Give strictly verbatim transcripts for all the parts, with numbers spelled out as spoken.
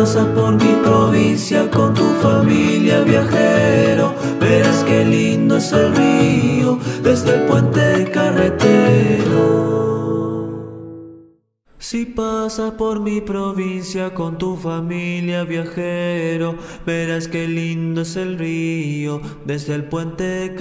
pasas por mi provincia con tu familia, viajero, verás qué lindo es el río desde el puente carretero. Si pasas por mi provincia con tu familia, viajero, verás qué lindo es el río desde el puente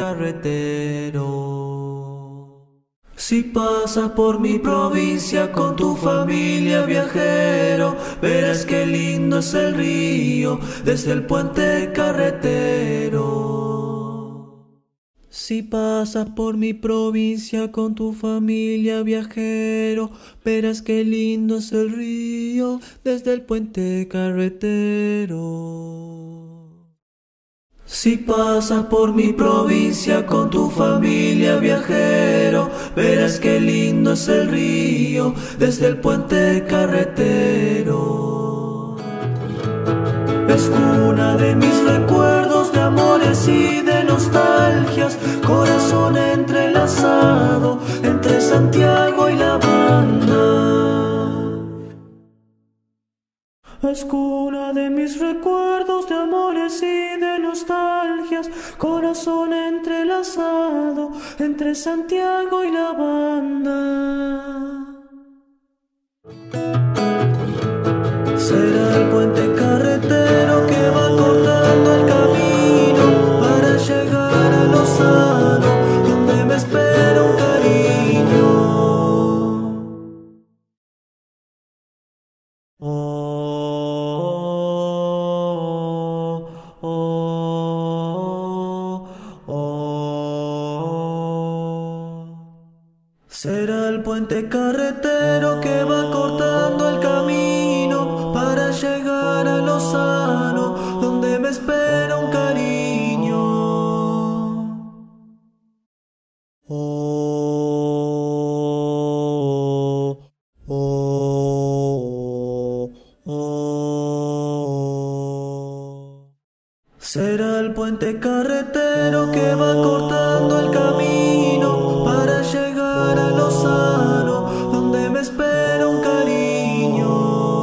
carretero. Si pasas por mi provincia con tu familia, viajero, verás qué lindo es el río desde el puente carretero. Si pasas por mi provincia con tu familia, viajero, verás qué lindo es el río desde el puente carretero. Si pasas por mi provincia con tu familia, viajero, verás qué lindo es el río desde el puente carretero. Es cuna de mis recuerdos, de amores y de nostalgias, corazón entrelazado entre Santiago y La Banda. Es cuna de mis recuerdos, de amores y de nostalgias, corazón entrelazado entre Santiago y La Banda. Será el puente carretero que va cortando el camino para llegar a Lozano, donde me espera un cariño. Oh, oh, oh, oh. Será el puente carretero que va cortando el camino para llegar a Lozano, donde me espera un cariño. Oh, oh, oh. Será el puente carretero que va cortando el camino para llegar a Lozano, donde me espera un cariño.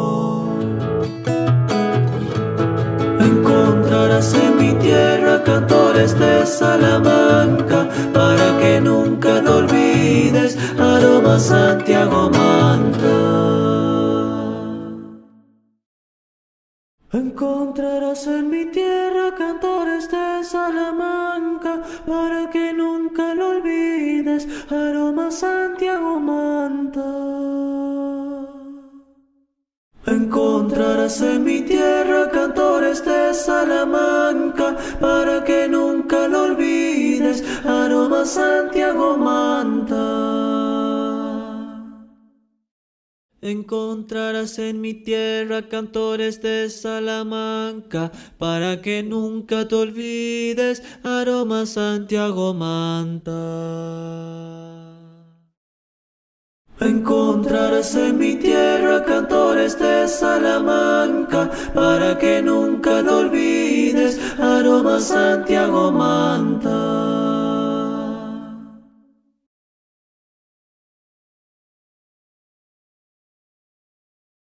Encontrarás en mi tierra cantores de Salamanca, para que nunca lo olvides, aroma Santiago Manta. Encontrarás en mi tierra cantores de Salamanca, para que nunca lo olvides, aroma Santiago Manta. Encontrarás en mi tierra cantores de Salamanca, para que nunca lo olvides, aroma Santiago Manta. Encontrarás en mi tierra cantores de Salamanca, para que nunca te olvides, aroma Santiago Manta. Encontrarás en mi tierra cantores de Salamanca, para que nunca lo olvides, aroma Santiago Manta.